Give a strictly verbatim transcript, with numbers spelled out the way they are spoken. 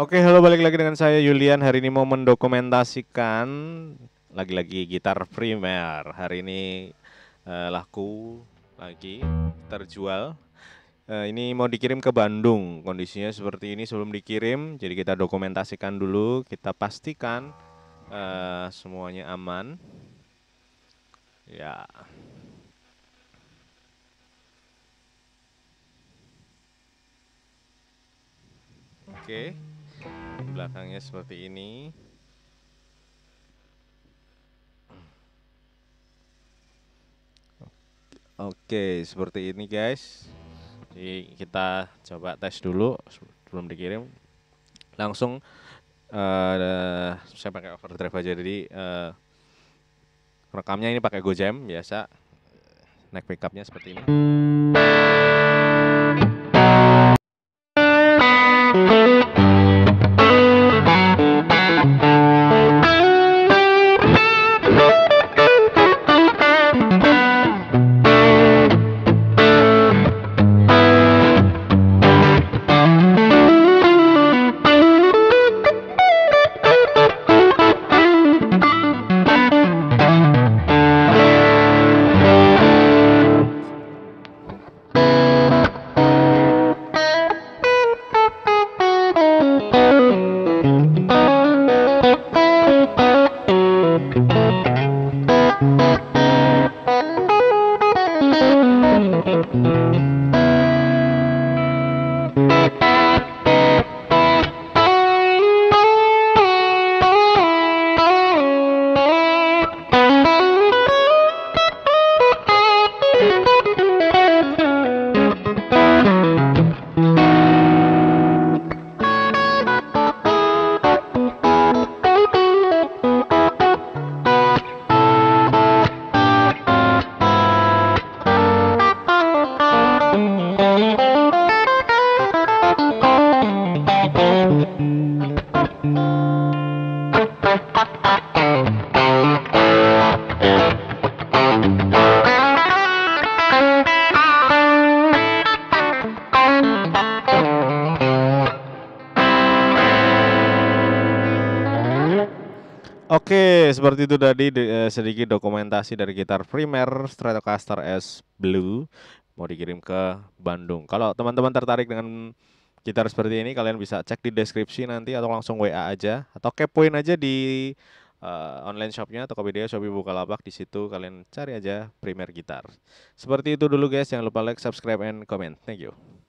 Oke, halo, balik lagi dengan saya Yulian. Hari ini mau mendokumentasikan lagi-lagi gitar primer. Hari ini eh, laku lagi terjual. Eh, ini mau dikirim ke Bandung. Kondisinya seperti ini sebelum dikirim. Jadi kita dokumentasikan dulu, kita pastikan eh, semuanya aman. Ya. Oke. Belakangnya seperti ini. Oke, seperti ini guys. Jadi kita coba tes dulu sebelum dikirim. Langsung uh, saya pakai overdrive aja, jadi uh, rekamnya ini pakai GoJam biasa. Neck pickupnya seperti ini. Oke, seperti itu tadi eh, sedikit dokumentasi dari gitar primer Stratocaster S Blue mau dikirim ke Bandung. Kalau teman-teman tertarik dengan gitar seperti ini, kalian bisa cek di deskripsi nanti atau langsung W A aja atau kepoin aja di uh, online shopnya Tokopedia, Shopee, Bukalapak. Di situ kalian cari aja primer gitar. Seperti itu dulu guys, jangan lupa like, subscribe, and comment. Thank you.